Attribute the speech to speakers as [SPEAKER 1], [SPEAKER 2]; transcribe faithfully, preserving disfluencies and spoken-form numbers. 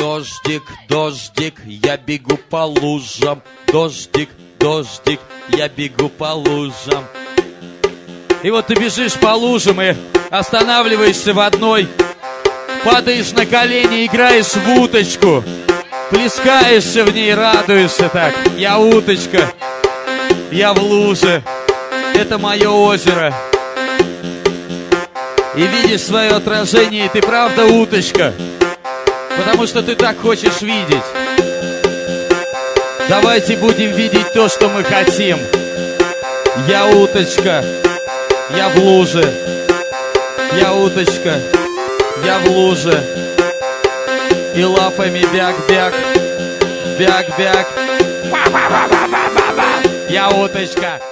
[SPEAKER 1] Дождик, дождик, я бегу по лужам. Дождик, дождик, я бегу по лужам. И вот ты бежишь по лужам и останавливаешься в одной, падаешь на колени, играешь в уточку, плескаешься в ней, радуешься так. Я уточка, я в луже, это мое озеро. И видишь свое отражение, и ты правда уточка, потому что ты так хочешь видеть. Давайте будем видеть то, что мы хотим. Я уточка, я в луже. Я уточка, я в луже. И лапами бяк-бяк, бяк-бяк. Я уточка.